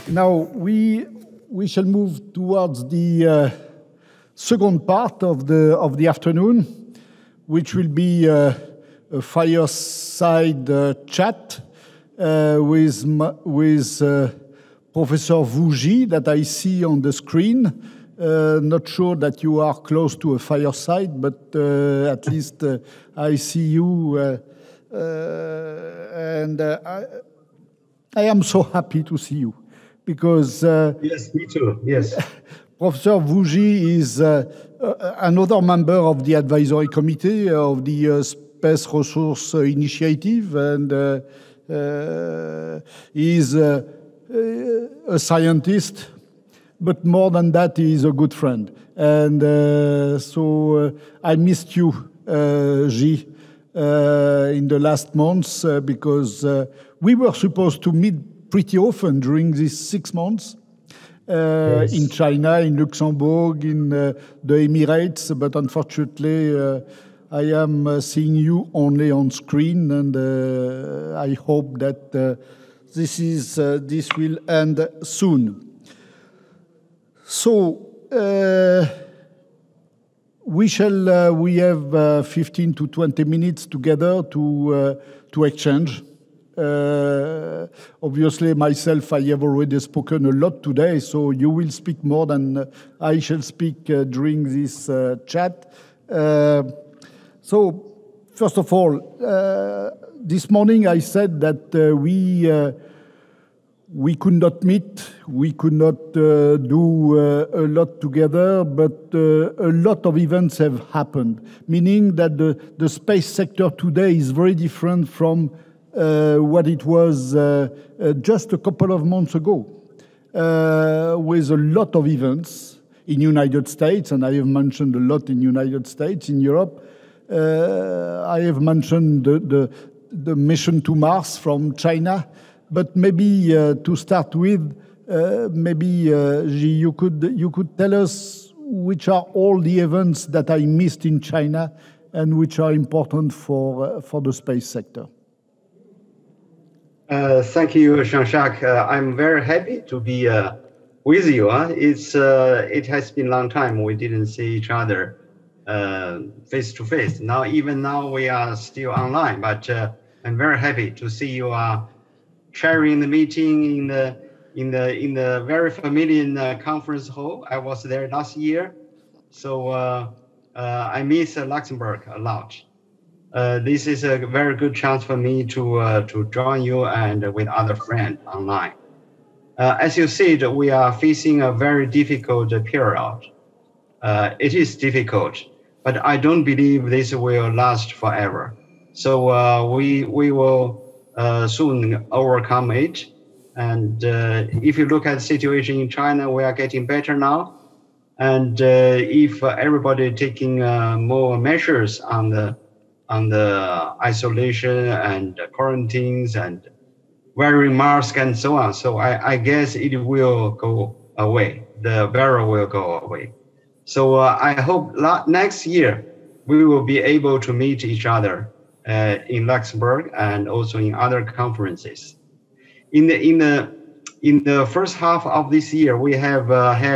Now we shall move towards the second part of the afternoon, which will be a fireside chat with Professor Vougy that I see on the screen. Not sure that you are close to a fireside, but at least I see you, and I am so happy to see you because yes, me too. Yes, Professor Vougy is another member of the advisory committee of the Space Resource Initiative, and he is a scientist. But more than that, he is a good friend. And so I missed you, G, in the last months because we were supposed to meet pretty often during these 6 months yes. In China, in Luxembourg, in the Emirates. But unfortunately, I am seeing you only on screen, and I hope that this will end soon. So we have 15 to 20 minutes together to exchange. Obviously, myself, I have already spoken a lot today, so you will speak more than I shall speak during this chat. So, first of all, this morning I said that we could not meet, we could not do a lot together, but a lot of events have happened, meaning that the space sector today is very different from what it was just a couple of months ago, with a lot of events in United States, and I have mentioned a lot in United States, in Europe. I have mentioned the mission to Mars from China. But maybe to start with, you could tell us which are all the events that I missed in China and which are important for the space sector. Thank you, Jean-Jacques. I'm very happy to be with you. It has been a long time we didn't see each other face to face. Now we are still online, but I'm very happy to see you sharing the meeting in the very familiar conference hall. I was there last year, so I miss Luxembourg a lot. This is a very good chance for me to join you and with other friends online. As you said, we are facing a very difficult period. It is difficult, but I don't believe this will last forever. So we will soon overcome it. And if you look at the situation in China, we are getting better now. And if everybody taking more measures on the isolation and quarantines and wearing masks and so on, so I guess it will go away. The virus will go away. So I hope next year we will be able to meet each other in Luxembourg and also in other conferences. In the first half of this year, we have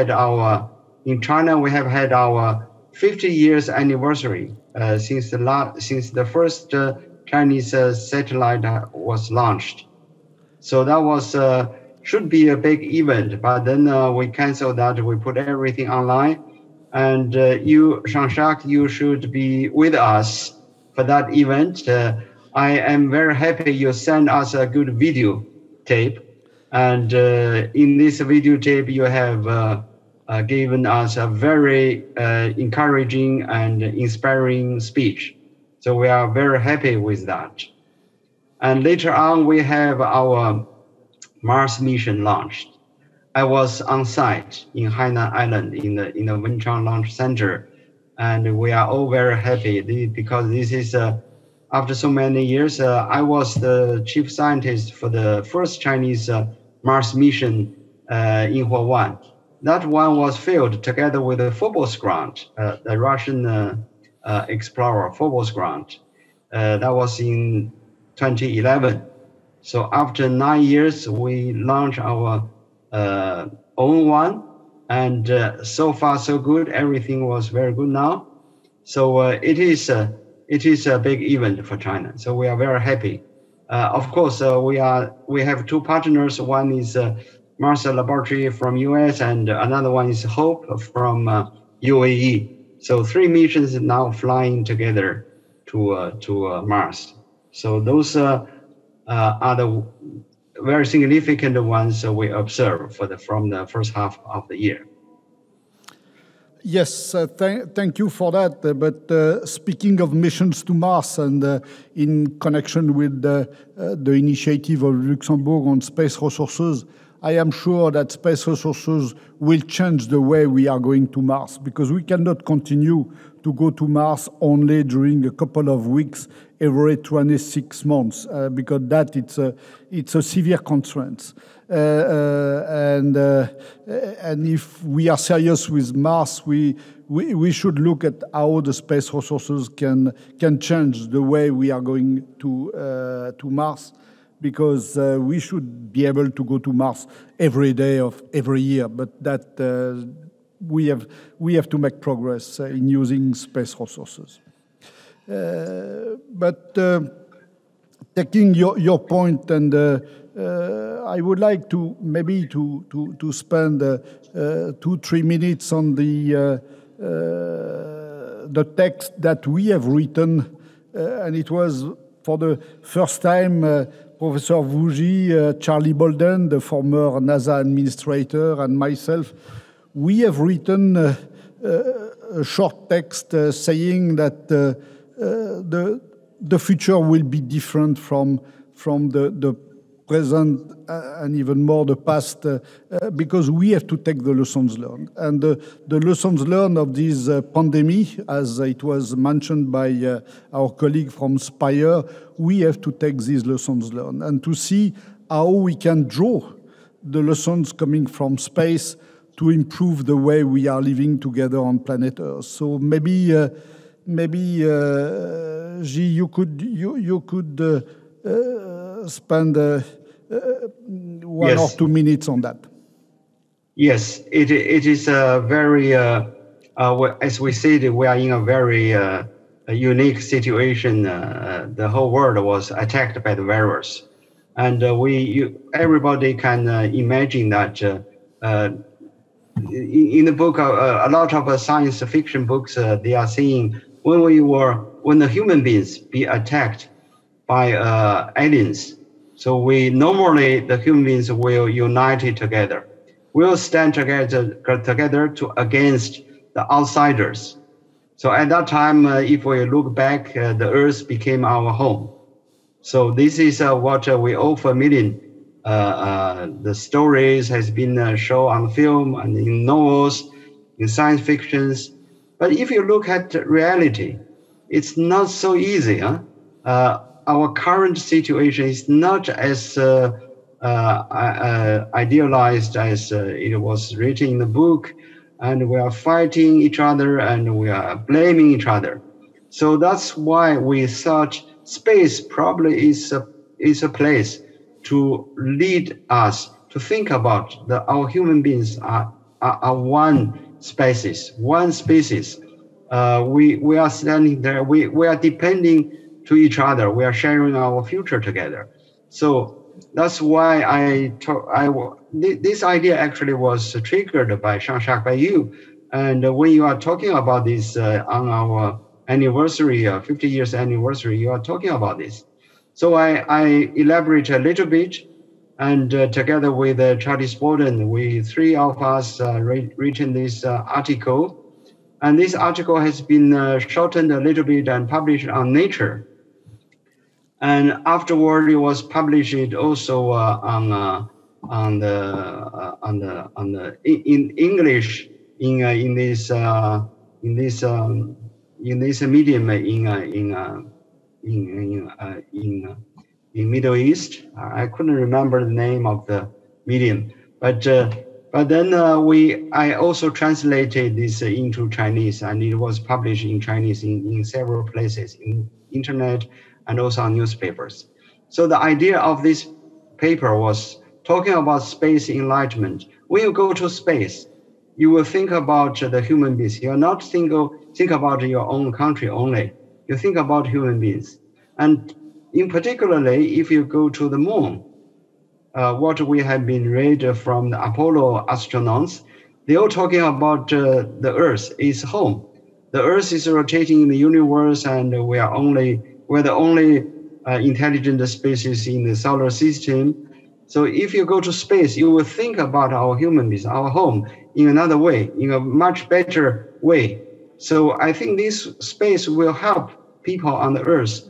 in China we have had our 50 years anniversary since the first Chinese satellite was launched. So that was should be a big event, but then we canceled that. We put everything online, and you, Jean-Jacques, you should be with us for that event. I am very happy you sent us a good video tape. And in this video tape, you have given us a very encouraging and inspiring speech. So we are very happy with that. And later on, we have our Mars mission launched. I was on site in Hainan Island in the Wenchang Launch Center. And we are all very happy because this is, after so many years, I was the chief scientist for the first Chinese Mars mission in Huo-1. That one was filled together with the Phobos grant, the Russian explorer Phobos grant. That was in 2011. So after 9 years, we launched our own one, and so far so good. Everything was very good now. So it is a big event for China. So we are very happy. Of course, we have two partners. One is Mars Laboratory from US, and another one is Hope from UAE. So 3 missions now flying together to Mars. So those are the very significant ones we observe from the first half of the year. Yes, thank you for that. But speaking of missions to Mars and in connection with the initiative of Luxembourg on space resources, I am sure that space resources will change the way we are going to Mars, because we cannot continue to go to Mars only during a couple of weeks every 26 months, because that it's a severe constraint. And if we are serious with Mars, we should look at how the space resources can change the way we are going to Mars, because we should be able to go to Mars every day of every year, but that we have to make progress in using space resources. But taking your point, and I would like to maybe to spend 2-3 minutes on the text that we have written, and it was for the first time Professor Wooji, Charlie Bolden, the former NASA administrator, and myself, we have written a short text saying that the future will be different from the present and even more the past, because we have to take the lessons learned. And the lessons learned of this pandemic, as it was mentioned by our colleague from Spire, we have to take these lessons learned and to see how we can draw the lessons coming from space to improve the way we are living together on planet Earth. So maybe Ji, you could spend 1 or 2 minutes on that. Yes, it is a very, as we said, we are in a very a unique situation. The whole world was attacked by the virus, and everybody can imagine that. In the book, a lot of science fiction books, they are saying when the human beings be attacked by aliens. So normally the human beings will unite together. We'll stand together against the outsiders. So at that time, if we look back, the Earth became our home. So this is what we all familiar. The stories has been shown on film and in novels, in science fictions. But if you look at reality, it's not so easy. Huh? Our current situation is not as idealized as it was written in the book, and we are fighting each other and we are blaming each other. So that's why we thought space probably is a place to lead us to think about our human beings are one species. We are standing there. We are depending to each other. We are sharing our future together. So that's why this idea actually was triggered by Jean-Jacques, by you. And when you are talking about this on our anniversary, 50 years anniversary, you are talking about this. So I elaborate a little bit, and together with Charlie Bolden, we 3 of us written this article. And this article has been shortened a little bit and published on Nature. And afterward, it was published also in English in this medium in Middle East. I couldn't remember the name of the medium, but then I also translated this into Chinese, and it was published in Chinese in several places, in internet and also on newspapers. So the idea of this paper was talking about space enlightenment. When you go to space, you will think about the human beings. You are not think about your own country only. You think about human beings. And in particularly, if you go to the moon, what we have been read from the Apollo astronauts, they are talking about the Earth is home. The Earth is rotating in the universe, and we're the only intelligent species in the solar system. So if you go to space, you will think about our human beings, our home, in another way, in a much better way. So I think this space will help people on the Earth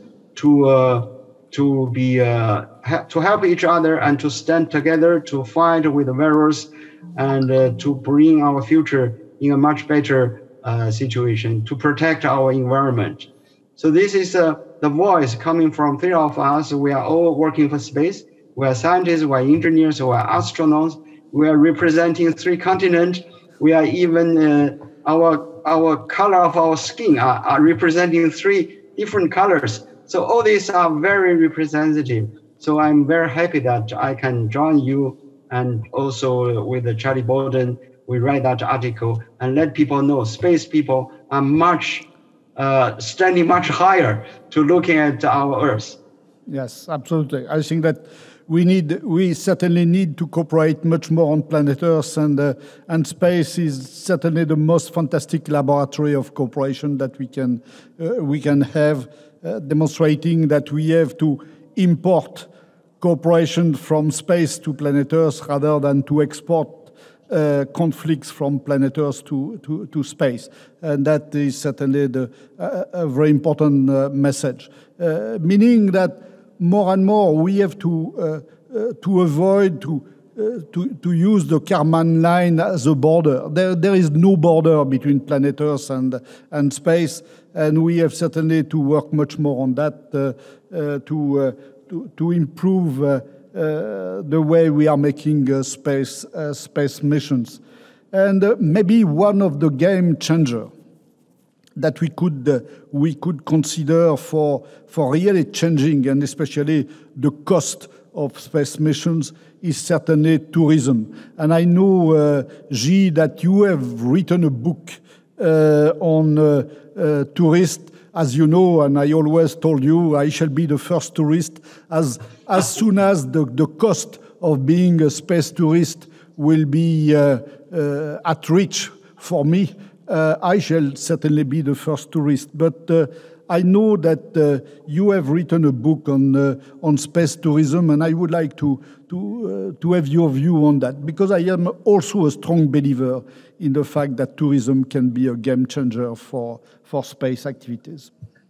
to help each other and to stand together to fight with the virus and to bring our future in a much better situation, to protect our environment. So this is the voice coming from three of us. We are all working for space. We are scientists, we are engineers, we are astronauts. We are representing three continents. We are even, our color of our skin are representing three different colors. So all these are very representative. So I'm very happy that I can join you, and also with Charlie Bolden, we write that article and let people know space people are standing much higher to looking at our Earth. Yes, absolutely. I think that we certainly need to cooperate much more on planet Earth, and space is certainly the most fantastic laboratory of cooperation that we can have, demonstrating that we have to import cooperation from space to planet Earth rather than to export conflicts from planet Earth to space. And that is certainly a very important message, meaning that more and more we have to avoid to use the Kármán line as a border. There is no border between planet Earth and space, and we have certainly to work much more on that to improve the way we are making space missions. And maybe one of the game changer that we could consider for really changing, and especially the cost of space missions, is certainly tourism. And I know, Guy, that you have written a book on tourists. As you know, and I always told you, I shall be the first tourist as soon as the cost of being a space tourist will be at reach for me. I shall certainly be the first tourist. But I know that you have written a book on space tourism, and I would like to have your view on that, because I am also a strong believer in the fact that tourism can be a game changer for space activities.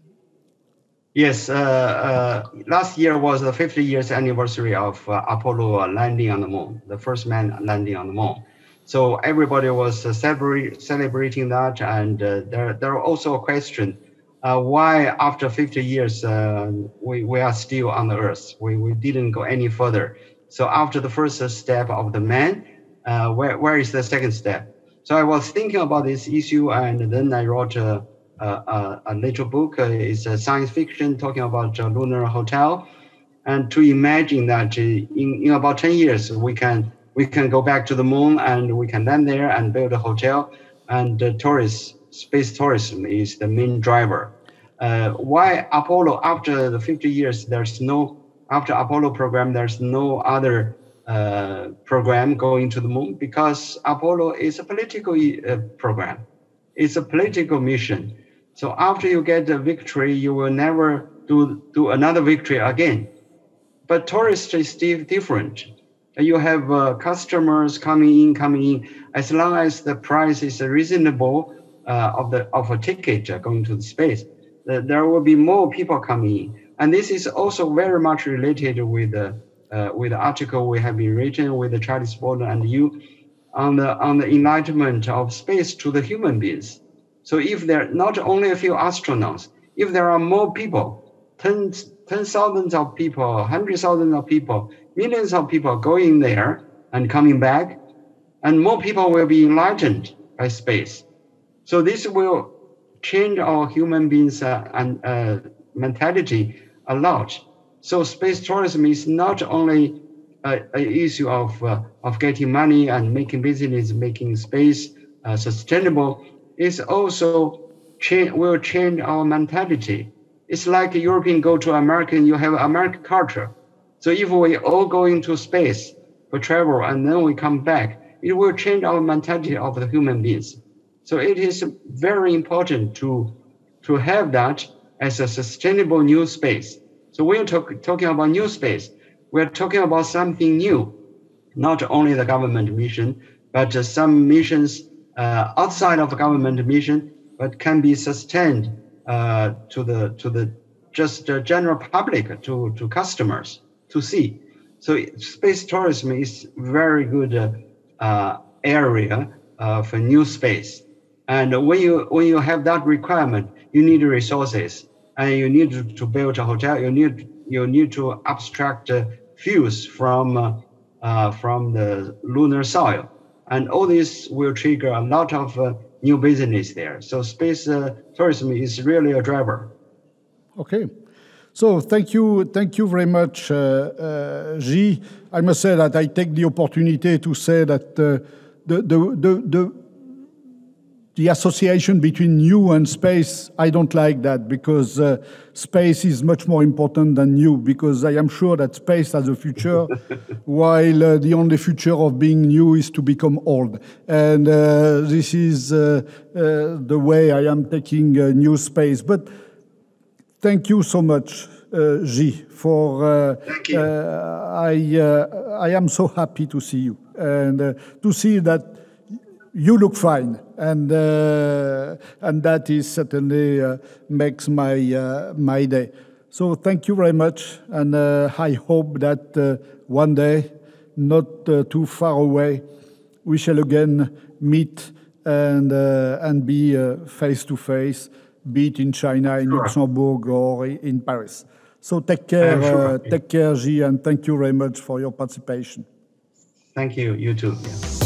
Yes, last year was the 50 years anniversary of Apollo landing on the moon, the first man landing on the moon. So everybody was celebrating that, and there also a question, why after 50 years we are still on the Earth? We didn't go any further. So after the first step of the man, where is the second step? So I was thinking about this issue, and then I wrote a little book. It's a science fiction talking about a lunar hotel, and to imagine that in about 10 years we can go back to the moon and we can land there and build a hotel, and space tourism is the main driver. Why Apollo after the 50 years after Apollo program there's no other program going to the moon? Because Apollo is a political program. It's a political mission. So after you get the victory, you will never do another victory again. But tourist is still different. You have customers coming in. As long as the price is reasonable of a ticket going to the space, there will be more people coming in. And this is also very much related with the article we have been written with Charlie Bolden and you on the enlightenment of space to the human beings. So if there are not only a few astronauts, if there are more people, tens thousands of people, hundreds of thousands of people, millions of people going there and coming back, and more people will be enlightened by space. So this will change our human beings mentality a lot. So space tourism is not only issue of getting money and making business, making space sustainable, is also will change our mentality. It's like European go to American, you have American culture. So if we all go into space for travel and then we come back, it will change our mentality of the human beings. So it is very important to have that as a sustainable new space. So we're talking about new space. We're talking about something new, not only the government mission, but some missions outside of government mission, but can be sustained to the just general public, to customers to see. So space tourism is very good area for new space. And when you have that requirement, you need resources, and you need to build a hotel. You need to abstract fuels from the lunar soil, and all this will trigger a lot of new business there. So space tourism is really a driver. Okay. So thank you very much, Guy. I must say that I take the opportunity to say that the association between new and space, I don't like that, because space is much more important than new, because I am sure that space has a future, while the only future of being new is to become old. And this is the way I am taking new space. But thank you so much, Guy, for Thank you. I am so happy to see you, and to see that you look fine, and that is certainly makes my day. So thank you very much, and I hope that one day, not too far away, we shall again meet and be face to face, be it in China, in Luxembourg, or in Paris. So take care, Guy, and thank you very much for your participation. Thank you. You too. Yeah.